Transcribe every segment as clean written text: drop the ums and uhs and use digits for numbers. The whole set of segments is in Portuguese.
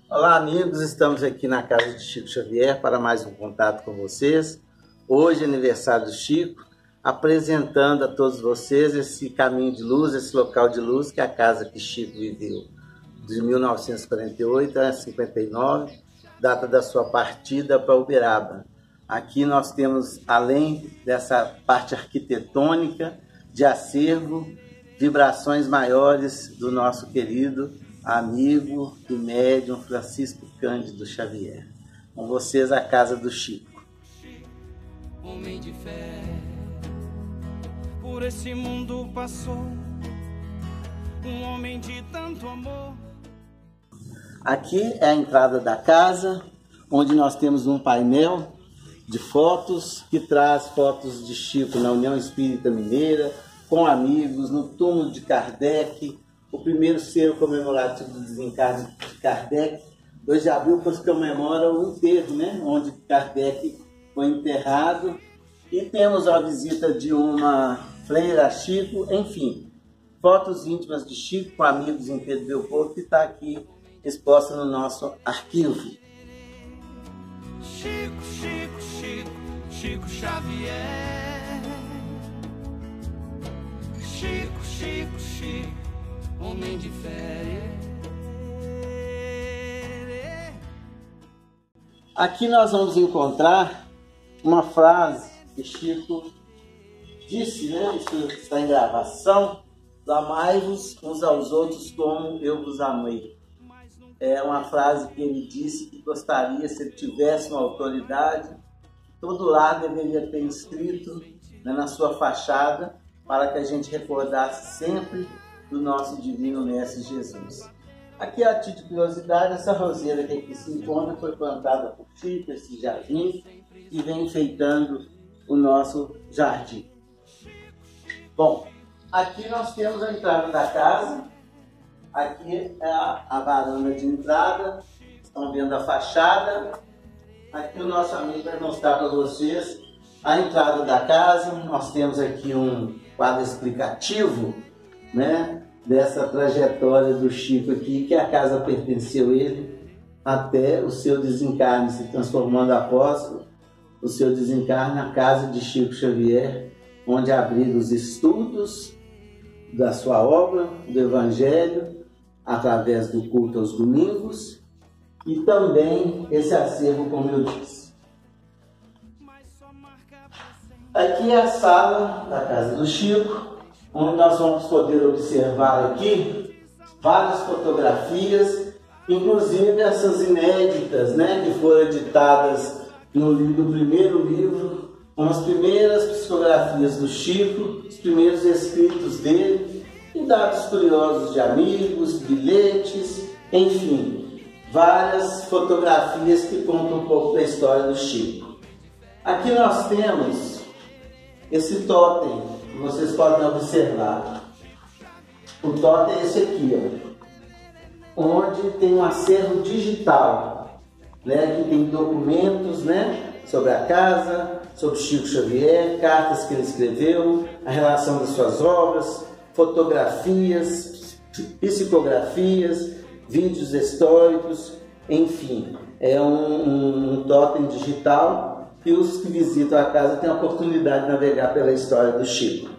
Olá, amigos, estamos aqui na casa de Chico Xavier para mais um contato com vocês. Hoje é aniversário do Chico, apresentando a todos vocês esse caminho de luz, esse local de luz, que é a casa que Chico viveu de 1948 a 59, data da sua partida para Uberaba. Aqui nós temos, além dessa parte arquitetônica, de acervo, vibrações maiores do nosso querido amigo e médium Francisco Cândido Xavier. Com vocês, a casa do Chico. Homem de fé, por esse mundo passou, um homem de tanto amor. Aqui é a entrada da casa, onde nós temos um painel de fotos que traz fotos de Chico na União Espírita Mineira, com amigos, no túmulo de Kardec, o primeiro selo comemorativo do desencarne de Kardec. 2 de abril comemora o enterro, né? Onde Kardec foi enterrado. E temos a visita de uma freira a Chico, enfim, fotos íntimas de Chico com amigos em Pedro Leopoldo, que está aqui exposta no nosso arquivo. Chico, Chico, Chico, Chico Xavier. Chico, Chico, Chico, homem de fé. Aqui nós vamos encontrar uma frase que Chico disse, né? Isso está em gravação: amai-vos uns aos outros como eu vos amei. É uma frase que ele disse que gostaria, se ele tivesse uma autoridade, todo lar deveria ter escrito, né, na sua fachada, para que a gente recordasse sempre do nosso Divino Mestre Jesus. Aqui, a título de curiosidade, essa roseira que aqui se encontra foi plantada por Chico, esse jardim, que vem enfeitando o nosso jardim. Bom, aqui nós temos a entrada da casa. Aqui é a varanda de entrada. Estão vendo a fachada. Aqui o nosso amigo vai mostrar para vocês a entrada da casa. Nós temos aqui um quadro explicativo, né, dessa trajetória do Chico aqui, que a casa pertenceu a ele até o seu desencarne, se transformando após o seu desencarne na casa de Chico Xavier, onde abriga os estudos da sua obra, do Evangelho, através do culto aos domingos, e também esse acervo, como eu disse. Aqui é a sala da casa do Chico, onde nós vamos poder observar aqui várias fotografias, inclusive essas inéditas, né, que foram editadas no primeiro livro, com as primeiras psicografias do Chico, os primeiros escritos dele, e dados curiosos de amigos, bilhetes, enfim, várias fotografias que contam um pouco da história do Chico. Aqui nós temos esse totem, que vocês podem observar. O totem é esse aqui, ó, onde tem um acervo digital, né, que tem documentos, né, sobre a casa, sobre Chico Xavier, cartas que ele escreveu, a relação das suas obras, fotografias, psicografias, vídeos históricos, enfim, é um totem digital que os que visitam a casa têm a oportunidade de navegar pela história do Chico.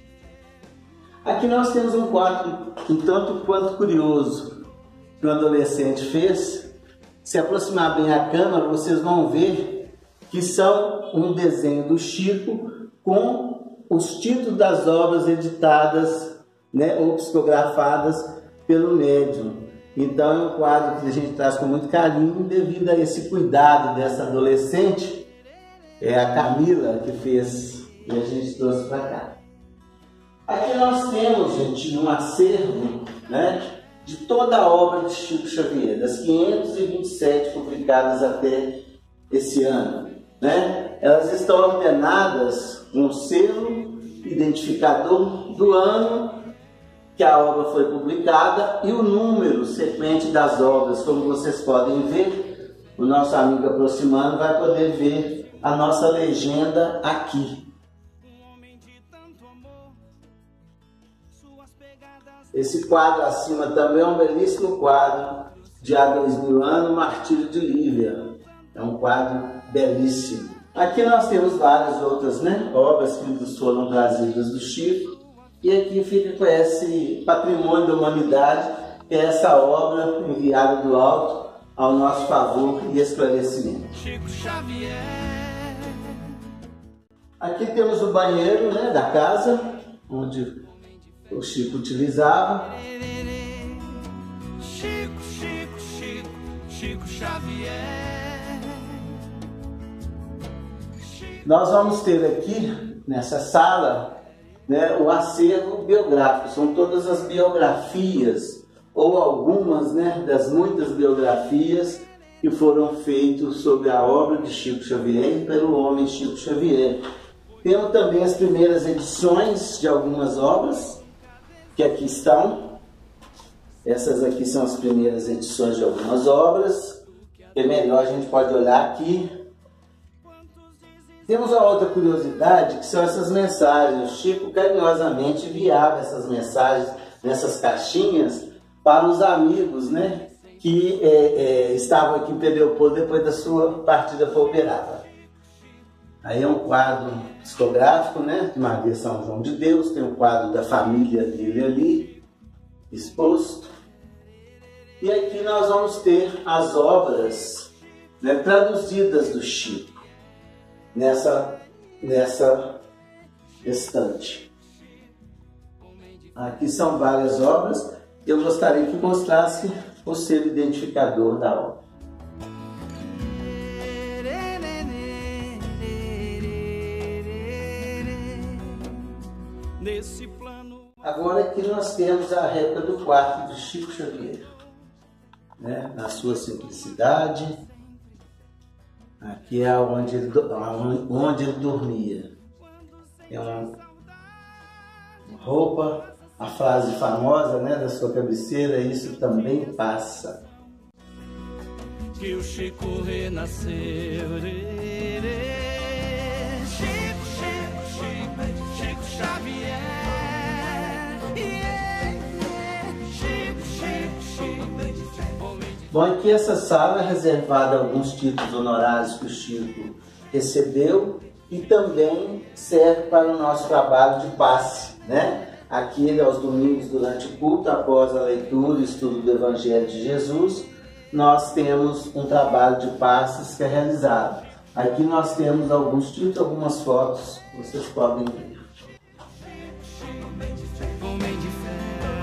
Aqui nós temos um quadro um tanto quanto curioso que o adolescente fez. Se aproximar bem a câmera, vocês vão ver que são um desenho do Chico com os títulos das obras editadas, né, ou psicografadas pelo médium. Então é um quadro que a gente traz com muito carinho devido a esse cuidado dessa adolescente. É a Camila que fez e a gente trouxe para cá. Aqui nós temos, gente, um acervo, né, de toda a obra de Chico Xavier, das 527 publicadas até esse ano, né? Elas estão ordenadas com o selo identificador do ano que a obra foi publicada e o número sequente das obras. Como vocês podem ver, o nosso amigo aproximando vai poder ver a nossa legenda aqui. Esse quadro acima também é um belíssimo quadro de há 2000 anos, Martírio de Lívia. É um quadro belíssimo. Aqui nós temos várias outras, né, obras que nos foram trazidas do Chico. E aqui fica com esse patrimônio da humanidade, que é essa obra enviada do alto ao nosso favor e esclarecimento. Chico Xavier. Aqui temos o banheiro, né, da casa, onde o Chico utilizava. Chico, Chico, Chico, Chico Xavier. Nós vamos ter aqui, nessa sala, né, o acervo biográfico. São todas as biografias, ou algumas, né, das muitas biografias que foram feitas sobre a obra de Chico Xavier e pelo homem Chico Xavier. Temos também as primeiras edições de algumas obras, que aqui estão. Essas aqui são as primeiras edições de algumas obras. É melhor a gente pode olhar aqui. Temos uma outra curiosidade, que são essas mensagens. O Chico carinhosamente enviava essas mensagens nessas caixinhas para os amigos, né, que estavam aqui em Pedro Leopoldo depois da sua partida para Uberaba. Aí é um quadro psicográfico, né, de Maria São João de Deus. Tem um quadro da família dele ali, exposto. E aqui nós vamos ter as obras, né, traduzidas do Chico nessa estante. Aqui são várias obras. Eu gostaria que mostrasse o selo identificador da obra. Nesse plano. Agora aqui nós temos a réplica do quarto de Chico Xavier, né? Na sua simplicidade. Aqui é onde ele dormia. É uma roupa, a frase famosa, né, da sua cabeceira: isso também passa. Que o Chico renasceu. Chico, Chico, Chico, Chico Xavier. Chico, Chico, Chico, homem de... Bom, aqui essa sala é reservada a alguns títulos honorários que o Chico recebeu e também serve para o nosso trabalho de passe, né? Aqui, aos domingos, durante o culto, após a leitura e estudo do Evangelho de Jesus, nós temos um trabalho de passes que é realizado. Aqui nós temos alguns títulos, algumas fotos, vocês podem ver. Homem de fé.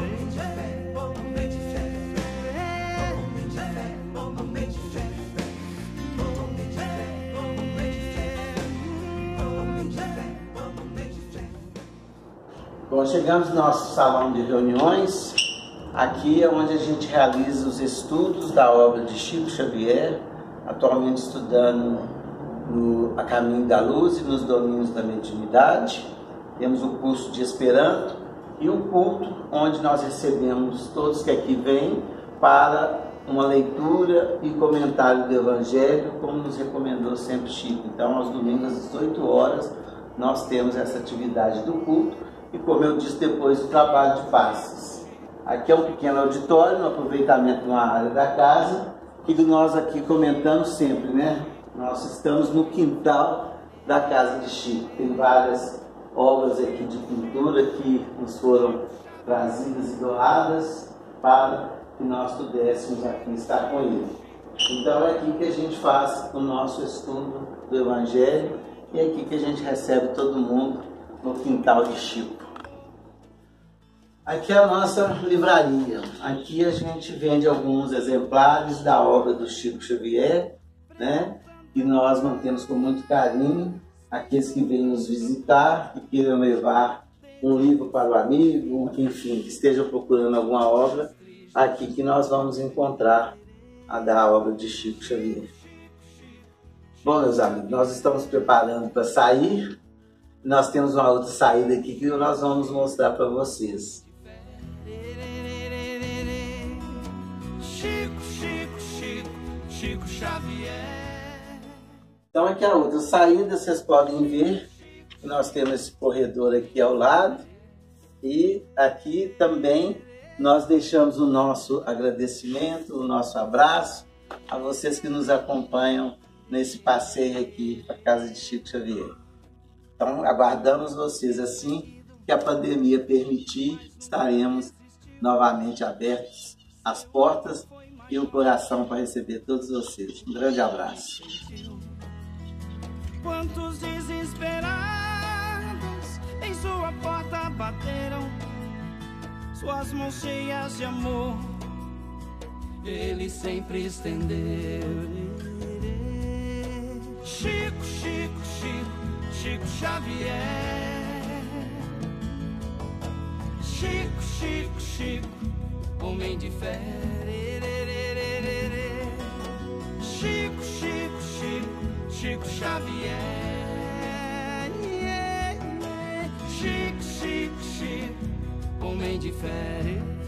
Bom, chegamos no nosso salão de reuniões. Aqui é onde a gente realiza os estudos da obra de Chico Xavier, atualmente estudando A Caminho da Luz e nos domínios da mediunidade. Temos o curso de Esperanto e um culto onde nós recebemos todos que aqui vêm para uma leitura e comentário do Evangelho, como nos recomendou sempre Chico. Então, aos domingos às 18 horas, nós temos essa atividade do culto e, como eu disse, depois o trabalho de passes. Aqui é um pequeno auditório, no aproveitamento de uma área da casa, e nós aqui comentando sempre, né? Nós estamos no quintal da casa de Chico. Tem várias obras aqui de pintura que nos foram trazidas e doadas para que nós pudéssemos aqui estar com ele. Então é aqui que a gente faz o nosso estudo do Evangelho e é aqui que a gente recebe todo mundo no quintal de Chico. Aqui é a nossa livraria. Aqui a gente vende alguns exemplares da obra do Chico Xavier, né? E nós mantemos com muito carinho aqueles que vêm nos visitar e queiram levar um livro para o amigo, enfim, que estejam procurando alguma obra, aqui que nós vamos encontrar a da obra de Chico Xavier. Bom, meus amigos, nós estamos preparando para sair. Nós temos uma outra saída aqui que nós vamos mostrar para vocês. Chico, Chico, Chico, Chico Xavier. Então aqui a outra saída, vocês podem ver que nós temos esse corredor aqui ao lado e aqui também nós deixamos o nosso agradecimento, o nosso abraço a vocês que nos acompanham nesse passeio aqui para a casa de Chico Xavier. Então, aguardamos vocês. Assim que a pandemia permitir, estaremos novamente abertos as portas e o coração para receber todos vocês. Um grande abraço. Quantos desesperados em sua porta bateram, suas mãos cheias de amor ele sempre estendeu. Chico, Chico, Chico, Chico Xavier. Chico, Chico, Chico, homem de fé. Chico, Chico, Chico, Chico Xavier. Chico, Chico, Chico, homem de fé.